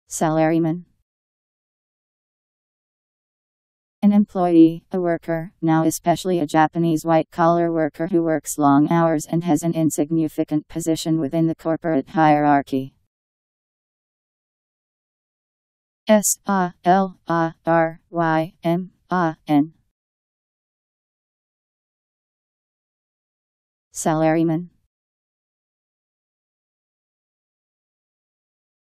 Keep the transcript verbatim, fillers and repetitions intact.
Salaryman. An employee, a worker, now especially a Japanese white-collar worker who works long hours and has an insignificant position within the corporate hierarchy. S A L A R Y M A N. Salaryman.